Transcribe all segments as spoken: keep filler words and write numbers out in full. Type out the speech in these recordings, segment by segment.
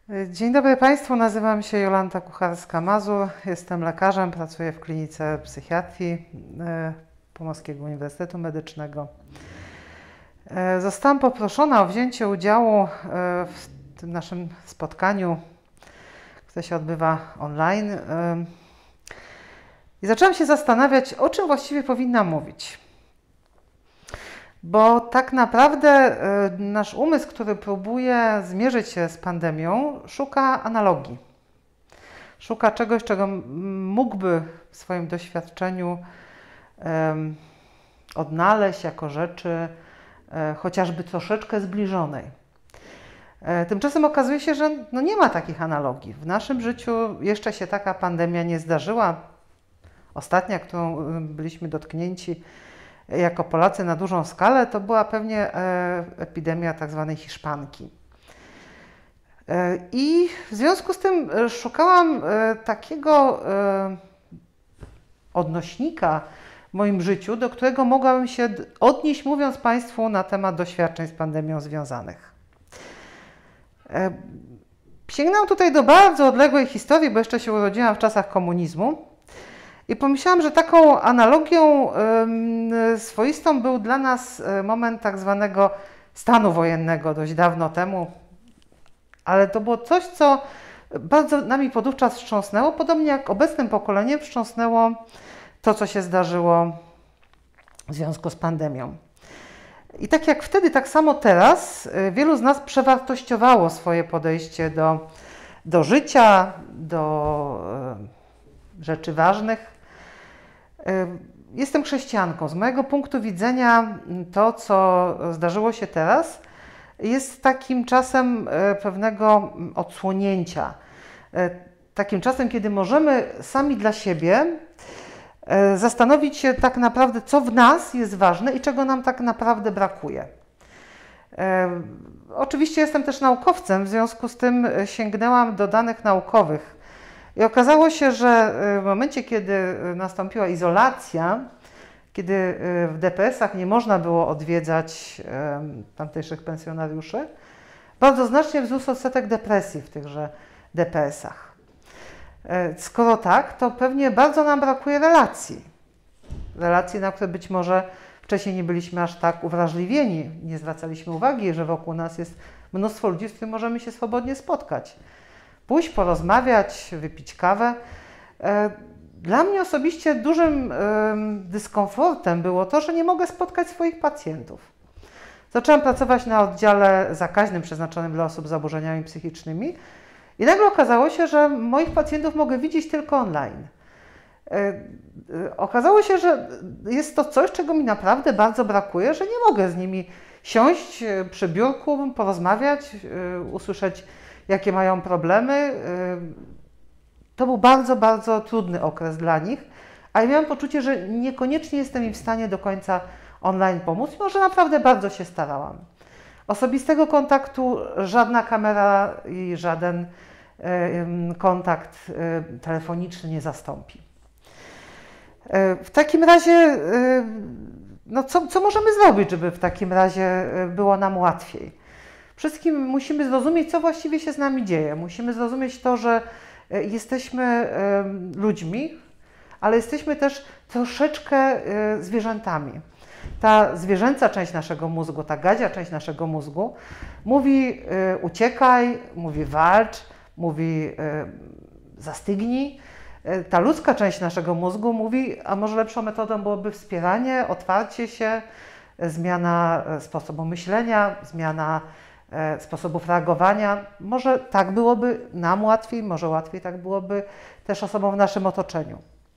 Dzień dobry Państwu, nazywam się Jolanta Kucharska-Mazur, jestem lekarzem, pracuję w klinice psychiatrii Pomorskiego Uniwersytetu Medycznego. Zostałam poproszona o wzięcie udziału w tym naszym spotkaniu, które się odbywa online, i zaczęłam się zastanawiać, o czym właściwie powinnam mówić. Bo tak naprawdę nasz umysł, który próbuje zmierzyć się z pandemią, szuka analogii. Szuka czegoś, czego mógłby w swoim doświadczeniu um, odnaleźć jako rzeczy um, chociażby troszeczkę zbliżonej. Um, tymczasem okazuje się, że no nie ma takich analogii. W naszym życiu jeszcze się taka pandemia nie zdarzyła. Ostatnia, którą byliśmy dotknięci jako Polacy na dużą skalę, to była pewnie epidemia tak zwanej hiszpanki. I w związku z tym szukałam takiego odnośnika w moim życiu, do którego mogłabym się odnieść, mówiąc Państwu na temat doświadczeń z pandemią związanych. Sięgnęłam tutaj do bardzo odległej historii, bo jeszcze się urodziłam w czasach komunizmu. I pomyślałam, że taką analogią y, swoistą był dla nas moment tak zwanego stanu wojennego dość dawno temu, ale to było coś, co bardzo nami podówczas wstrząsnęło, podobnie jak obecnym pokoleniem wstrząsnęło to, co się zdarzyło w związku z pandemią. I tak jak wtedy, tak samo teraz wielu z nas przewartościowało swoje podejście do, do życia, do y, rzeczy ważnych. Jestem chrześcijanką. Z mojego punktu widzenia to, co zdarzyło się teraz, jest takim czasem pewnego odsłonięcia. Takim czasem, kiedy możemy sami dla siebie zastanowić się tak naprawdę, co w nas jest ważne i czego nam tak naprawdę brakuje. Oczywiście jestem też naukowcem, w związku z tym sięgnęłam do danych naukowych. I okazało się, że w momencie, kiedy nastąpiła izolacja, kiedy w D P S ach nie można było odwiedzać tamtejszych pensjonariuszy, bardzo znacznie wzrósł odsetek depresji w tychże D P S ach. Skoro tak, to pewnie bardzo nam brakuje relacji. Relacji, na które być może wcześniej nie byliśmy aż tak uwrażliwieni, nie zwracaliśmy uwagi, że wokół nas jest mnóstwo ludzi, z którymi możemy się swobodnie spotkać. Pójść, porozmawiać, wypić kawę. Dla mnie osobiście dużym dyskomfortem było to, że nie mogę spotkać swoich pacjentów. Zaczęłam pracować na oddziale zakaźnym przeznaczonym dla osób z zaburzeniami psychicznymi i nagle okazało się, że moich pacjentów mogę widzieć tylko online. Okazało się, że jest to coś, czego mi naprawdę bardzo brakuje, że nie mogę z nimi siąść przy biurku, porozmawiać, usłyszeć, jakie mają problemy. To był bardzo, bardzo trudny okres dla nich, a ja miałam poczucie, że niekoniecznie jestem im w stanie do końca online pomóc, mimo że naprawdę bardzo się starałam. Osobistego kontaktu żadna kamera i żaden kontakt telefoniczny nie zastąpi. W takim razie, no co, co możemy zrobić, żeby w takim razie było nam łatwiej? Wszystkim musimy zrozumieć, co właściwie się z nami dzieje. Musimy zrozumieć to, że jesteśmy ludźmi, ale jesteśmy też troszeczkę zwierzętami. Ta zwierzęca część naszego mózgu, ta gadzia część naszego mózgu mówi uciekaj, mówi walcz, mówi zastygnij. Ta ludzka część naszego mózgu mówi, a może lepszą metodą byłoby wspieranie, otwarcie się, zmiana sposobu myślenia, zmiana sposobów reagowania. Może tak byłoby nam łatwiej, może łatwiej tak byłoby też osobom w naszym otoczeniu.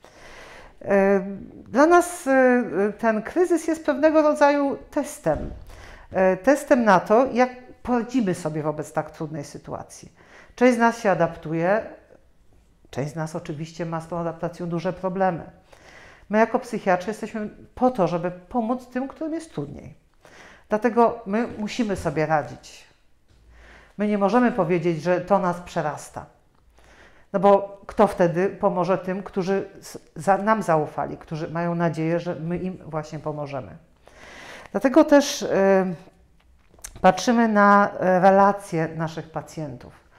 Dla nas ten kryzys jest pewnego rodzaju testem. Testem na to, jak poradzimy sobie wobec tak trudnej sytuacji. Część z nas się adaptuje, część z nas oczywiście ma z tą adaptacją duże problemy. My jako psychiatrzy jesteśmy po to, żeby pomóc tym, którym jest trudniej. Dlatego my musimy sobie radzić. My nie możemy powiedzieć, że to nas przerasta. No bo kto wtedy pomoże tym, którzy za, nam zaufali, którzy mają nadzieję, że my im właśnie pomożemy. Dlatego też y, patrzymy na relacje naszych pacjentów.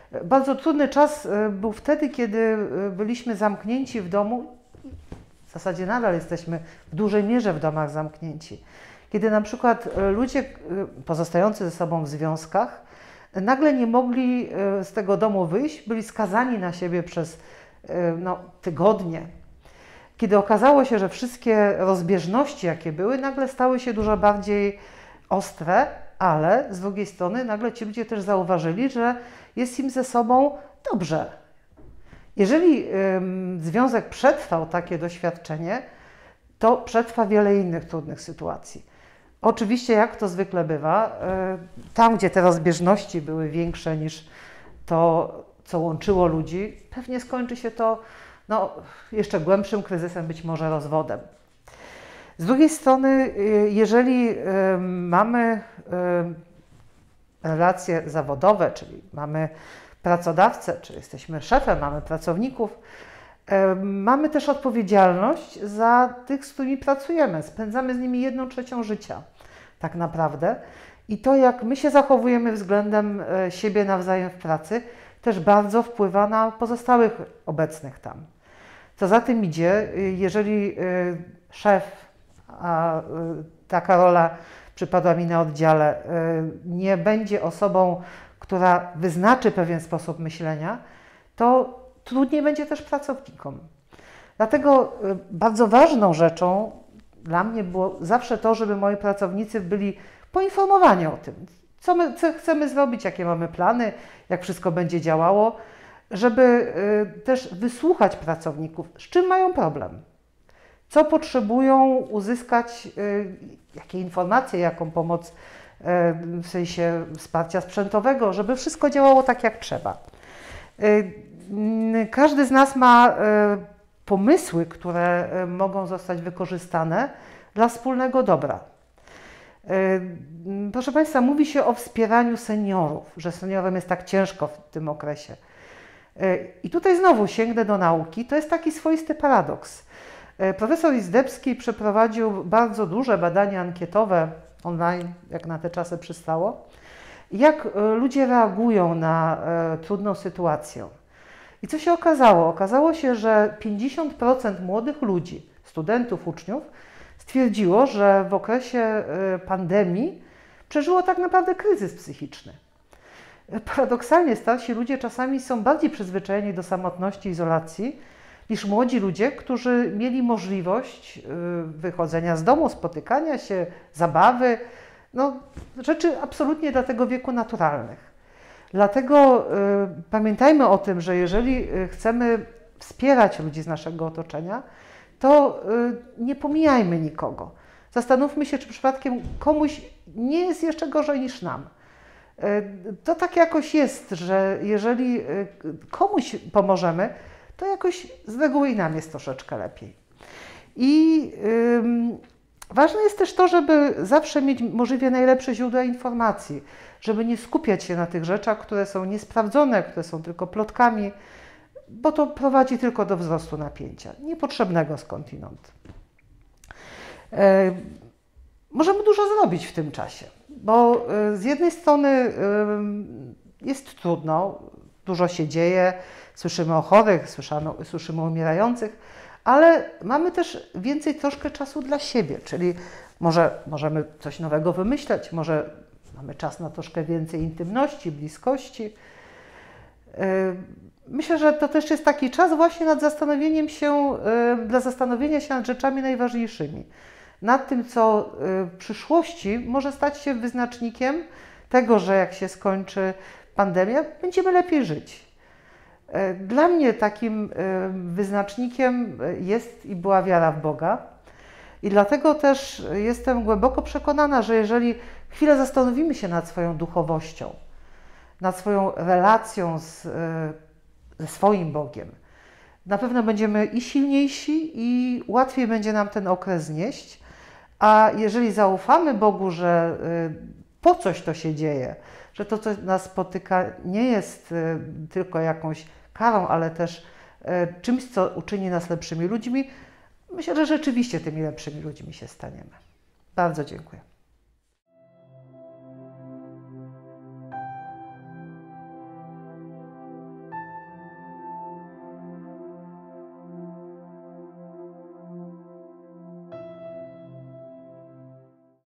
Bardzo trudny czas był wtedy, kiedy byliśmy zamknięci w domu. W zasadzie nadal jesteśmy w dużej mierze w domach zamknięci. Kiedy na przykład ludzie pozostający ze sobą w związkach nagle nie mogli z tego domu wyjść, byli skazani na siebie przez no, tygodnie. Kiedy okazało się, że wszystkie rozbieżności, jakie były, nagle stały się dużo bardziej ostre, ale z drugiej strony nagle ci ludzie też zauważyli, że jest im ze sobą dobrze. Jeżeli ym, związek przetrwał takie doświadczenie, to przetrwa wiele innych trudnych sytuacji. Oczywiście, jak to zwykle bywa, y, tam, gdzie te rozbieżności były większe niż to, co łączyło ludzi, pewnie skończy się to no, jeszcze głębszym kryzysem, być może rozwodem. Z drugiej strony, y, jeżeli y, mamy y, relacje zawodowe, czyli mamy pracodawcę, czy jesteśmy szefem, mamy pracowników, mamy też odpowiedzialność za tych, z którymi pracujemy. Spędzamy z nimi jedną trzecią życia tak naprawdę. I to, jak my się zachowujemy względem siebie nawzajem w pracy, też bardzo wpływa na pozostałych obecnych tam. Co za tym idzie, jeżeli szef, a taka rola przypadła mi na oddziale, nie będzie osobą, która wyznaczy pewien sposób myślenia, to trudniej będzie też pracownikom. Dlatego bardzo ważną rzeczą dla mnie było zawsze to, żeby moi pracownicy byli poinformowani o tym, co my co chcemy zrobić, jakie mamy plany, jak wszystko będzie działało, żeby też wysłuchać pracowników, z czym mają problem, co potrzebują uzyskać, jakie informacje, jaką pomoc w sensie wsparcia sprzętowego, żeby wszystko działało tak, jak trzeba. Każdy z nas ma pomysły, które mogą zostać wykorzystane dla wspólnego dobra. Proszę Państwa, mówi się o wspieraniu seniorów, że seniorom jest tak ciężko w tym okresie. I tutaj znowu sięgnę do nauki, to jest taki swoisty paradoks. Profesor Izdebski przeprowadził bardzo duże badania ankietowe online, jak na te czasy przystało, jak ludzie reagują na trudną sytuację. I co się okazało? Okazało się, że pięćdziesiąt procent młodych ludzi, studentów, uczniów, stwierdziło, że w okresie pandemii przeżyło tak naprawdę kryzys psychiczny. Paradoksalnie starsi ludzie czasami są bardziej przyzwyczajeni do samotności, izolacji, niż młodzi ludzie, którzy mieli możliwość wychodzenia z domu, spotykania się, zabawy, no, rzeczy absolutnie dla tego wieku naturalnych. Dlatego y, pamiętajmy o tym, że jeżeli chcemy wspierać ludzi z naszego otoczenia, to y, nie pomijajmy nikogo. Zastanówmy się, czy przypadkiem komuś nie jest jeszcze gorzej niż nam. Y, to tak jakoś jest, że jeżeli y, komuś pomożemy, to jakoś z reguły i nam jest troszeczkę lepiej. I y, ważne jest też to, żeby zawsze mieć możliwie najlepsze źródła informacji, żeby nie skupiać się na tych rzeczach, które są niesprawdzone, które są tylko plotkami, bo to prowadzi tylko do wzrostu napięcia, niepotrzebnego skądinąd. Y, możemy dużo zrobić w tym czasie, bo y, z jednej strony y, jest trudno, dużo się dzieje, słyszymy o chorych, słyszymy, słyszymy o umierających, ale mamy też więcej troszkę czasu dla siebie, czyli może możemy coś nowego wymyśleć, może mamy czas na troszkę więcej intymności, bliskości. Myślę, że to też jest taki czas właśnie nad zastanowieniem się, dla zastanowienia się nad rzeczami najważniejszymi, nad tym, co w przyszłości może stać się wyznacznikiem tego, że jak się skończy pandemia, będziemy lepiej żyć. Dla mnie takim wyznacznikiem jest i była wiara w Boga. I dlatego też jestem głęboko przekonana, że jeżeli chwilę zastanowimy się nad swoją duchowością, nad swoją relacją z, ze swoim Bogiem, na pewno będziemy i silniejsi, i łatwiej będzie nam ten okres znieść. A jeżeli zaufamy Bogu, że po coś to się dzieje, że to, co nas spotyka, nie jest tylko jakąś karą, ale też czymś, co uczyni nas lepszymi ludźmi, myślę, że rzeczywiście tymi lepszymi ludźmi się staniemy. Bardzo dziękuję.